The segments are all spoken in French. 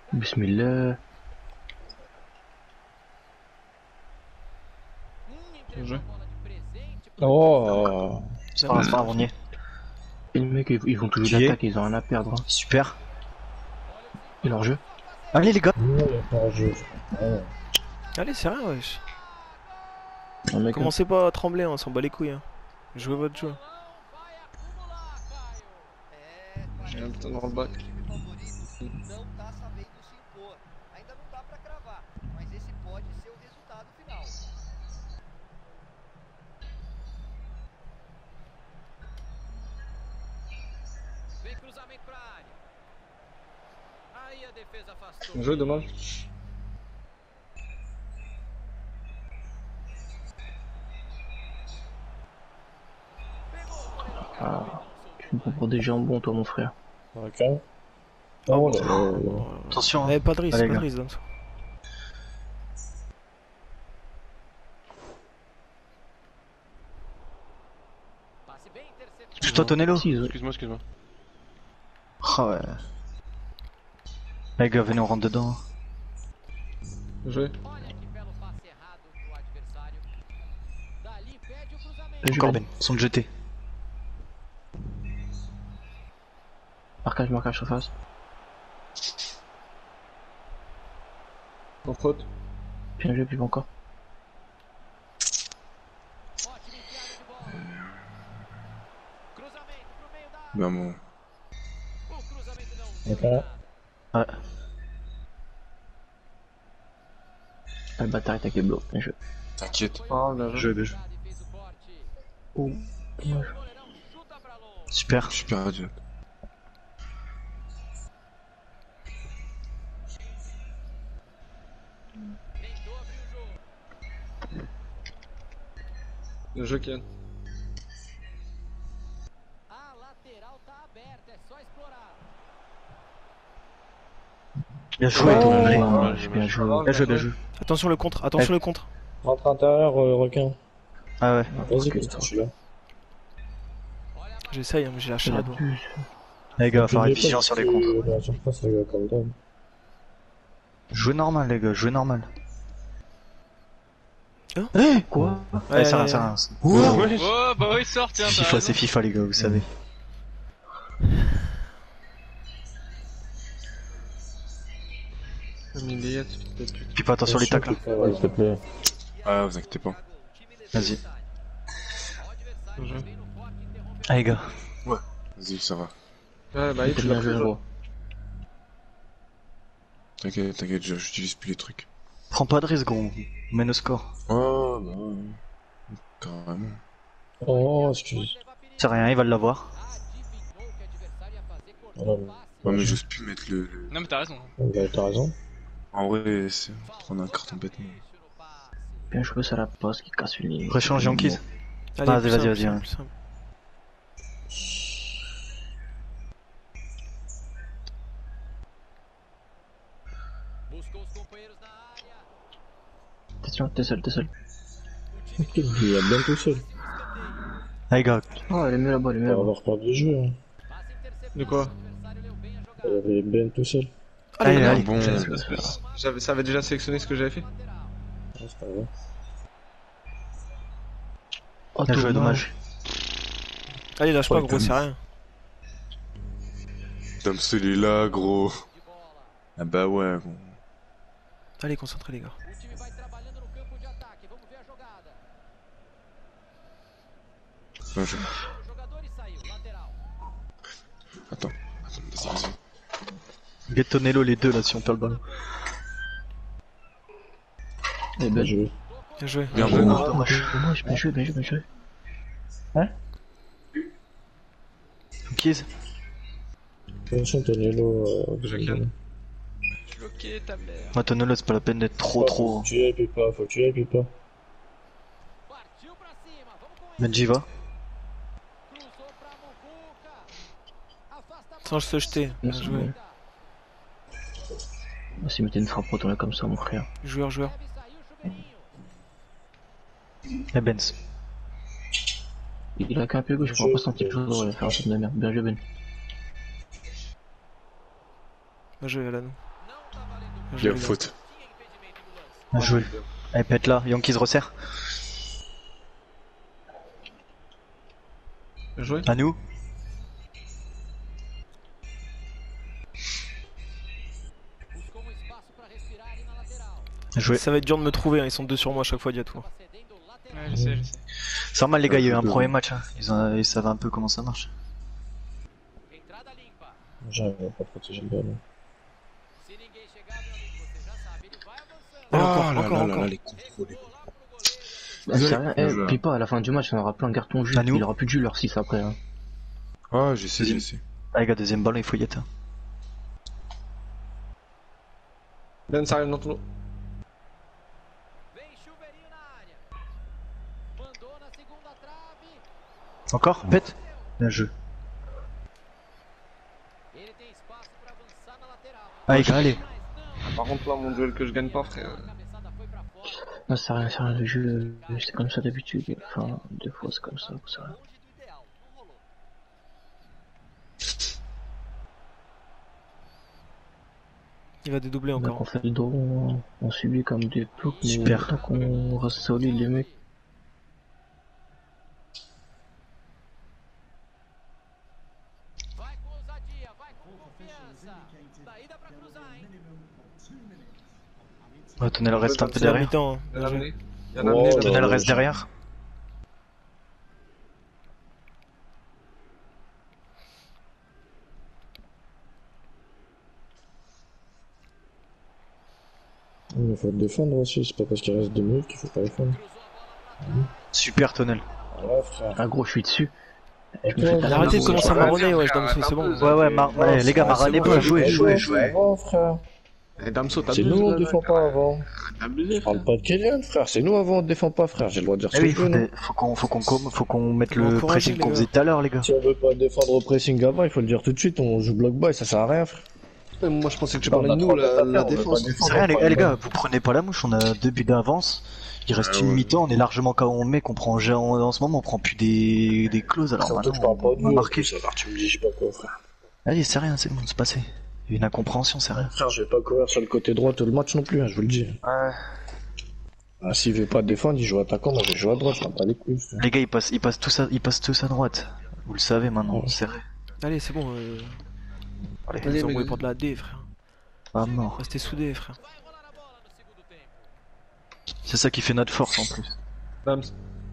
Bismillah. Bien joué. Oh, C'est pas grave, on y est. Et les mecs, ils vont toujours Qui est l'attaque, ils ont rien à perdre. Hein. Super. Et leur jeu. Allez les gars. non, il n'y a pas un jeu. Oh. Allez, c'est rien, wesh. Un mec, Commencez pas à trembler, on s'en bat les couilles. Hein. Jouez votre jeu. J'ai un putain dans le bac. Não tá sabendo se impor. Ainda não dá pra cravar, mas esse pode ser o resultado final. Vem cruzamento pra área. Aí a defesa afastou. Bien joué, dommage. ah, tu me prends pour des jambons, toi, mon frère. Ok. Oh là là là. Attention. Eh, pas de risque, Allez, pas de gars. risque. Danso. Passe bem interceptado. Pousse-toi Tonello. Si, Excuse-moi. Ah ouais. Les gars, venez, on rentre dedans. Bien joué. Olha que belo passe errado pro adversário. Dali pede o cruzamento. Bien joué, Encore Ben. Ben, son de jeté. Marquage surface. En faute. Bien joué, puis encore. Ótima enfiada de bola. Cruzamento pro meio da área. Ben bon. O cruzamento não Ok. deu nada. Ouais. Ah, le bâtard est avec les blocs. Bien joué. T'inquiète. Ah, bien joué. Bien joué. E fez o corte. Oh, E o goleirão chuta pra longe. Super. Super adieu. Tentou abrir o jogo. Bien joué, Kian. A lateral tá aberta, é só explorar. Bien joué. Oh. Allez. Bien joué. Bien joué, bien joué. Attention le contre, attention le contre. Rentre intérieur, requin. Ah ouais. Vas-y, putain, je suis là. J'essaye, hein, mais j'ai lâché la doigt. Les gars, faire N'oubliez vigilant pas sur que les contres. c'est la surface, les gars, comme d'hab. Jouez normal, les gars, jouez normal. Hein Eh Quoi? Ouais, c'est rien, c'est rien. Oh bah oui sort tiens C'est t'as FIFA, raison. c'est FIFA, les gars, vous savez. Miliette, peut-être plus. Puis pas attention les tacles. S'il te plaît. Ah, vous inquiétez pas. Vas-y. Bien joué. Allez, gars. Vas-y, ça va. Ouais, bah, T'as tu bien l'as joué, pris, gros. T'inquiète, j'utilise plus les trucs. Prends pas de risque, gros. Mène au score. Oh, bah ouais. Carrément. Oh, excuse. C'est rien, il va l'avoir. Voilà. Ouais, mais j'ose plus mettre Non mais t'as raison. Bah, t'as raison. En vrai, c'est prendre un carton bêtement. Bien joué, ça la passe qui casse une ligne. Pression Yankees. Allez, Vas-y, plus vas-y, simple, vas-y, simple, hein. plus simple. Buscou os companheiros na área. Attention, t'es seul, t'es seul. Ok, il a bien tout seul. Allez, gars. Oh, elle est mieux là-bas, elle est mieux On va là-bas. avoir peur du jeu. Hein. Passe interceptado. De quoi? O adversário leu bem a jogada. Il y avait Ben tout seul. Allez, allez. Bon, Ça avait déjà sélectionné ce que j'avais fait. Ah, c'est pas grave. Oh, Bien joué, dommage. Allez, lâche pas, Ouais, gros, comme- c'est rien. Dame celui-là, gros. De bola. Ah bah ouais, gros. Allez, concentrez, les gars. O time vai trabalhando no campo de ataque. Vamos ver a jogada. Bien joué. O jogador e saiu. Lateral. Attends, vas-y. Get Tonello, les deux là, si on perd le ballon. Eh Bien ben, joué. Bien joué. Bien oh, joué. dommage, dommage, bien joué, bien joué, bien joué. Yankees. Attention, Tonello. Jacques. Bloqué ta mère. Moi, Tonello, c'est pas la peine d'être trop. Faut que tu y ailles, puis pas. Faut que tu y ailles, puis pas. Partiu pra cima. Vamos com ele. Benji va. Cruzou pra Mucuca. Afasta a Sans se jeter. Bien Bien joué. joué. Oh, s'il mettait une frappe retournée comme ça, mon frère. Joueur, joueur. deve sair o chuveirinho. Et Benz. Il a qu'un pied gauche, je pourrais pas sentir le chose, ouais, faire un truc de merde. Bien joué, Ben. Bien joué, Alan. Não tá Il y a faute. Bien joué. Allez, pète là, Yankee se resserre. Bien joué. À nous. Bien joué. Ça va être dur de me trouver, hein, ils sont deux sur moi à chaque fois, Diatou. Ouais, je sais, je sais. C'est normal les gars, il y a eu un premier match. Hein. Ils savent un peu comment ça marche. J'arrive pas à protéger le ballon. Allez, Oh encore, là encore, là là encore. là, les contrôles. Ah, c'est rien. Bien joué. Pipa, à la fin du match, il aura plein de cartons jus. À nous. Il aura plus de jus leur 6 après. Hein. Ah, j'essaie. Ah les gars, deuxième ballon, il faut y être. Hein. Ben, ça arrive dans ton lot. Encore pète. Bien joué. Allez, gars, allez. Par contre, là, mon duel que je gagne pas, frère. Non, c'est rien, le jeu, c'est comme ça d'habitude. Enfin, deux fois c'est comme ça, ça. Il va dédoubler Donc encore. on fait le dos, on subit comme des ploucs, mais Super. tant qu'on reste solide les mecs. Ouais, Tonel reste un peu C'est la derrière. mi-temps. Hein. Il y Bien en a joué. amené. Il y en a amené. Oh, là. Tonel ouais, reste ouais. derrière. Il faut défendre aussi, c'est pas parce qu'il reste 2 minutes qu'il faut pas défendre. Super Tonel. Ouais, frère. Ah gros, je suis dessus. Et Je me fais toi, taper. Arrêtez de Ouais, commencer à ouais, marronner, ouais, ouais, frère, c'est bon. attends, Ouais, ouais, les gars, maranez pas, jouez. Avant, frère. Eh, Damso, t'as C'est nous, on défend pas avant. T'as abusé, Je parle pas de Kylian, frère. C'est nous avant, on défend pas, frère. J'ai le droit de dire Eh ce oui, que je veux, non faut qu'on mette Faut le encourager, pressing les qu'on gars. faisait tout à l'heure, les gars. Si on veut pas défendre au pressing avant, il faut le dire tout de suite. On joue block bas et ça sert à rien, frère. Moi, je pensais que tu On parlais a de nous, trop la à faire, on veut défense. pas défendre. C'est rien, les gars, vous prenez pas la mouche, on a 2 buts d'avance. Il reste Ah une ouais. mi-temps, on est largement quand on met qu'on prend en ce moment, on prend plus des clauses, alors Surtout que je maintenant parle pas de on va nous. marquer. Ça va, tu me dis, je sais pas quoi, frère. Allez, c'est rien, c'est bon, c'est passé. Il y a une incompréhension, c'est rien. Frère, je vais pas courir sur le côté droit tout le match non plus, hein, je vous le dis. Ouais. Ah, s'il veut pas défendre, il joue attaquant, moi je joue à droite, je m'en bats les couilles. frère. Les gars, ils passent tous à droite. Vous le savez maintenant, Ouais. c'est vrai. Allez, c'est bon. Allez, Ils ont mais- envoyé pour de la D, frère. ah mort. Restez soudés, frère. C'est ça qui fait notre force en plus. Dams.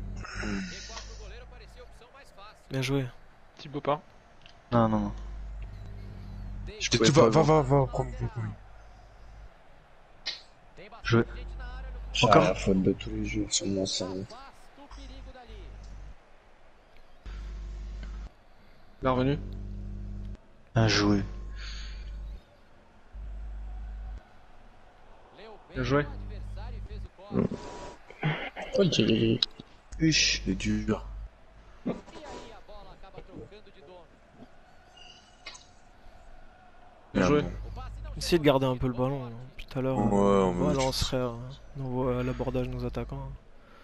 Bien joué. Thibaut pas. Non, non, non. Tu va, prends. Je... J'ai Encore la faute de tous les jours sur mon cerveau. Il est revenu. Bien joué. Bien joué. Huch, il est dur. Bien joué. Essayez de garder un peu le ballon. Hein. Tout à l'heure, Ouais, on va- voilà, on serait. On voit l'abordage de nos attaquants. Hein.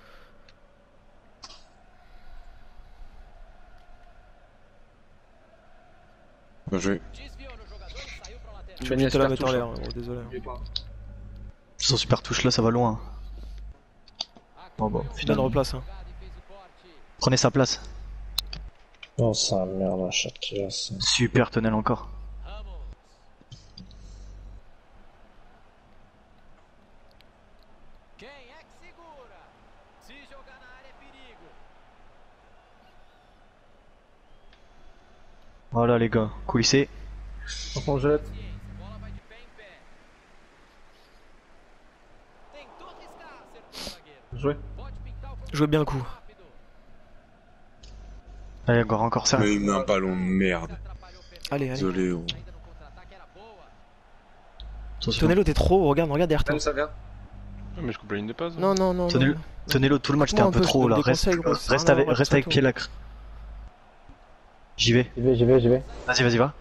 Bien joué. Je Ben vais te la Yasper mettre en touche, l'air, hein. gros, désolé. Son super touche là, ça va loin. Bon, bon, Dan finalement. replace. Hein. Prenez sa place. Oh, ça merde, à chaque classe. Super Tonel encore. Voilà les gars, coulissez. On jette. Joué. Jouez bien le coup. Allez, encore ça. Mais il met un ballon de merde. Allez, allez. Désolé. Oh. Attention. Tonello, t'es trop. Regarde derrière toi. Dams, ça vient. Mais je coupe la ligne de passe. Non, non, non. Tonello, non. Tonello, tout le match t'es Moi, un un peu peu, trop je te là. donne des conseils, gros, c'est Reste rien, avec reste pied lacre. J'y vais. J'y vais. Vas-y, va.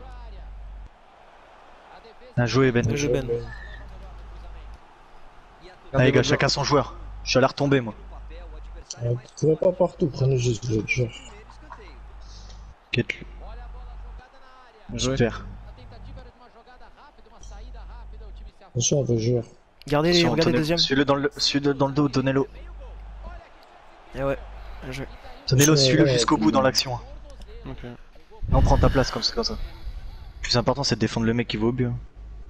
Bien joué Ben. Bien joué, Ben. Allez les gars, chacun son joueur. Je suis à la retomber moi. Courez pas partout, prenez juste votre joueur. Quête. Bien joué. Super. Attention, on veut jouer. Gardez les, Attention, regardez Tonello. deuxième. Suis-le dans le dos, Tonello. Et ouais, bien joué. Tonello, suis-le Ouais, jusqu'au bout dans l'action. Ok. Non, prends ta place comme ça. Le plus important, c'est de défendre le mec qui va au but. hein.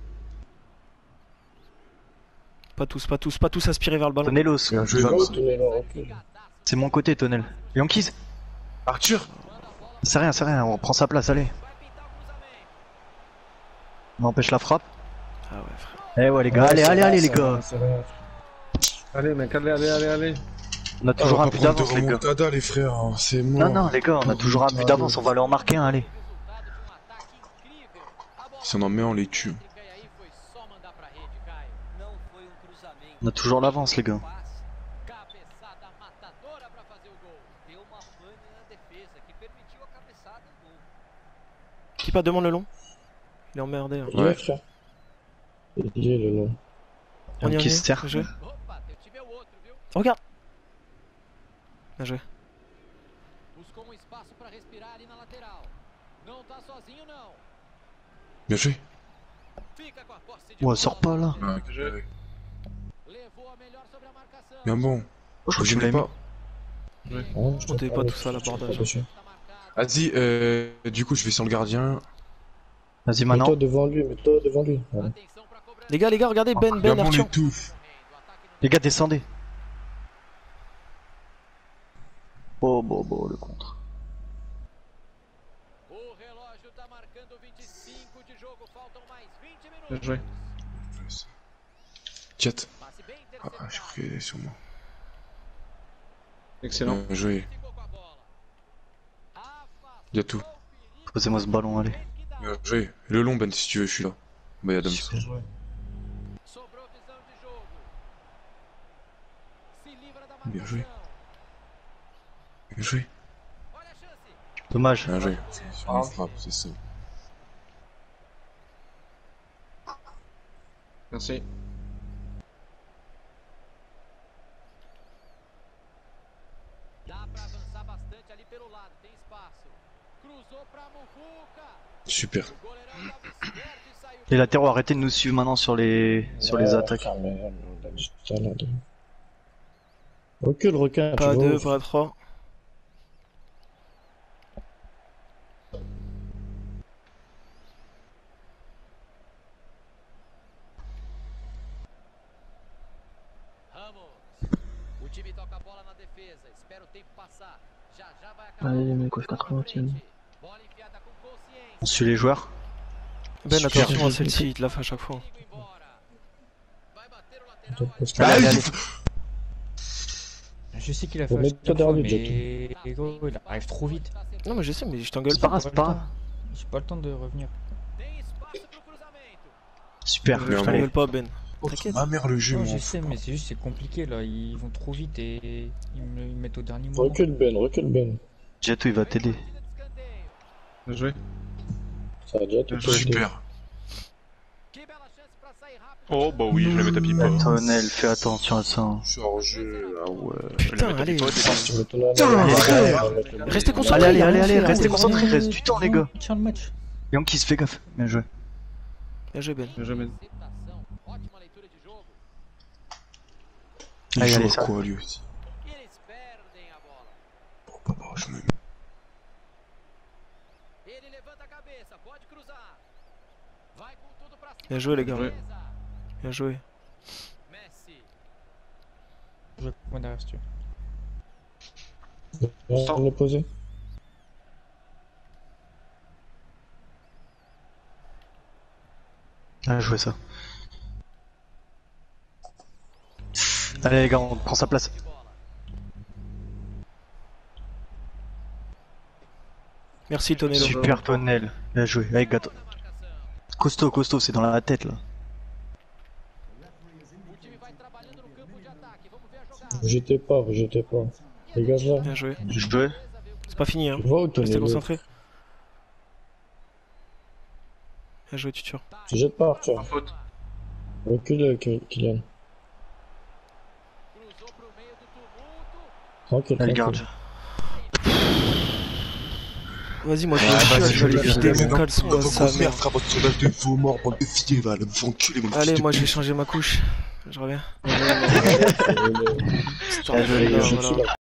Pas tous aspirer vers le ballon. Tonello, Bien joué, Oh, Vincent. Tonello, recule. c'est mon côté, Tonel. Yankees, Arthur. c'est rien, on prend sa place, allez. On empêche la frappe. Ah ouais, frère. Eh ouais, les gars, allez, les gars. Allez, mec, allez. On a toujours un but d'avance, les gars. remontada, les frères, hein, c'est mort. Non, les gars, on a toujours un but d'avance, on va aller en marquer un, allez. Si on en met, on les tue. Não foi cruzamento. On a toujours l'avance, les gars. Cabeçada matadora pra fazer o gol. Deu uma pane na defesa que permitiu a cabeçada e o gol. Qui pas demande le long. Il est emmerdé. Hein. Il est, frère. Il est, le long. On y Yankees, revient. terre. Opa, teu time é o outro, viu? Regarde. Bien joué. Buscou espaço pra respirar ali na lateral. Não tá sozinho não. Bien joué. Fica com a posse de Ouais, sors pas là. Ah, Je- levou a melhor sobre a marcação. bien bon. Je crois que Je tu l'ai l'as mis. pas. Oh, On t'avait pas tout ça à l'abordage. Attention. Vas-y, du coup, je vais sur le gardien. Vas-y, Mets-toi maintenant. devant lui, Voilà. Atenção pra cobrança. Les gars, regardez Ben Bien bon, Arthur. les touffes. Les gars, descendez. Oh, le contre. O relógio tá marcando 25 de jogo, faltam mais 20 Bien minutos. joué. Jet. Passe bem Ah, je interceptado. crois qu'il est sur moi. Excellent. Bien joué. Ficou com a bola. Afastou Y'a tout. o perigo Posez-moi ce ballon, allez. que dá. Bien joué. Le long, Ben, si tu veux, je suis là. Bah, Adams. Sobrou visão de jogo. Se livra da Bien joué. marcação. Bien joué. Olha a chance. Dommage. Bien joué. Sur la frappe, c'est ça. Merci. Dá pra avançar bastante ali pelo lado, tem espaço. Cruzou pra Muvuca. Super. O goleirão tava esperto e saiu. Les latéraux, arrêtez de nous suivre maintenant sur les attaques. Ah, merde, on a dit tout à l'heure. Recule, requin. Pas à tu vas 2, où, pas à 3. Ramos. O time toca a bola na defesa, espera o tempo passar. Já já vai acabar. Allez, les o mecs, jogo, au 80e. bola enfiada com consciência. On suit les joueurs. Ben, Super. attention à celle-ci, il te la fait à chaque fois. Perigo embora. Vai bater o lateral. Attends, parce que- Bah, Allez, il- allez. Je sais qu'il a Faut fait mettre à chaque derrière fois, lui, mais gros, il arrive trop vite. Non, mais je sais, mais je t'engueule C'est pas pas. grave, c'est pas grave. J'ai pas le temps de revenir. Tem espaço pro cruzamento. Super. Je Bien bon. t'engueule pas, Ben. Oh, T'inquiète. ma mère, le jeu, Non, moi. je sais, mais c'est juste c'est compliqué là. Ils vont trop vite et ils me mettent au dernier moment. Recule, Ben. Jeto, il va t'aider. Batida de escanteio. Bien joué. Ça a déjà tout été. Super. Que bela chance pra sair rápido. Oh bah oui, je la mets tapis pas. Tonel, fais attention à ça. hein. Sur jeu, ah ouais. Putain, allez. Tu mets ton Putain, âme, frère. on va mettre le- Restez concentrés. Allez, y a rien fait, là. restez concentrés, il reste du temps, les gars. Tiens le match. Yankees, fais gaffe. Bien joué. Bien joué, Ben. Bien joué, Ben. Interceptação. Ótima leitura de jogo. Il Allez, joue allez, à ça. quoi, lui aussi? Eles perdem a bola. Oh, papa, je me... Ele levanta a cabeça, pode cruzar. Vai com tudo pra cima. Bien joué, les gars. Ouais. Bien joué. Messi. Je vais moi derrière si tu veux. On est posé. Bien joué ça. Allez les gars, on prend sa place. De bola. Merci, Tonello. Super Tonel. Bien joué. Allez gâteau. Na marcação. Costaud, c'est dans la tête là. O time vai trabalhando no campo de ataque. Vamos ver a jogada. Vous jetez pas. Dégage là. Bien joué. Je joué. C'est pas fini, hein. Tu vois où Restez Tonello? concentrés. Bien joué, Tutur. Tu jettes pas, Arthur. Faute. Recule, Kylian. Cruzou pro meio do tumulto. Tranquille, Allez tranquille. garde. Vas-y, moi je vais aller vider mon caleçon à sa mère. frère, votre sondage de faux morts, bande de filles, va aller vous enculer, mon Allez, fils de moi je vais pute. changer ma couche. Je reviens. Bien joué, les gars. Voilà.